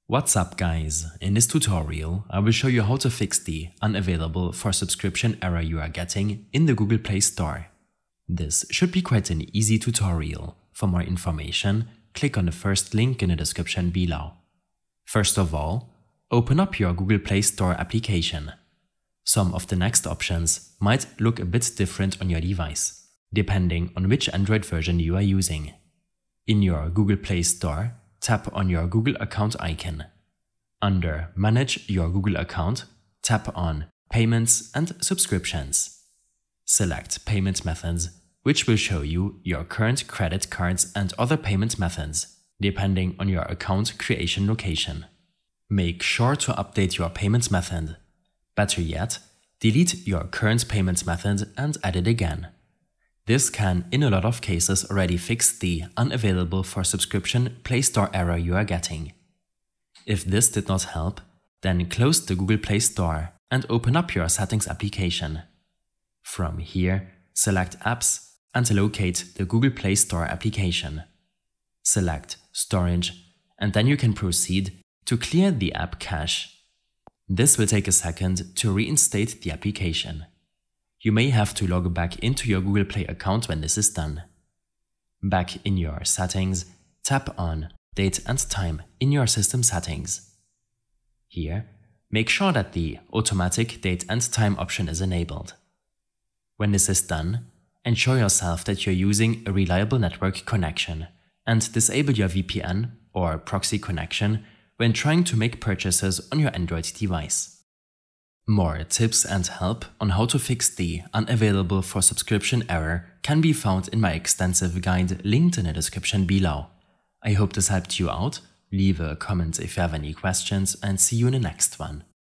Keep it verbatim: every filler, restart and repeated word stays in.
What's up guys, in this tutorial I will show you how to fix the unavailable for subscription error you are getting in the Google Play Store. This should be quite an easy tutorial. For more information, click on the first link in the description below. First of all, open up your Google Play Store application. Some of the next options might look a bit different on your device, depending on which Android version you are using. In your Google Play Store, tap on your Google account icon. Under Manage your Google account, tap on Payments and Subscriptions. Select Payment Methods, which will show you your current credit cards and other payment methods, depending on your account creation location. Make sure to update your payment method. Better yet, delete your current payment method and add it again. This can, in a lot of cases, already fix the unavailable for subscription Play Store error you are getting. If this did not help, then close the Google Play Store and open up your Settings application. From here, select Apps and locate the Google Play Store application. Select Storage, and then you can proceed to clear the app cache. This will take a second to reinstate the application. You may have to log back into your Google Play account when this is done. Back in your settings, tap on Date and Time in your system settings. Here, make sure that the Automatic Date and Time option is enabled. When this is done, ensure yourself that you're using a reliable network connection and disable your V P N or proxy connection when trying to make purchases on your Android device. More tips and help on how to fix the unavailable for subscription error can be found in my extensive guide linked in the description below. I hope this helped you out. Leave a comment if you have any questions and see you in the next one.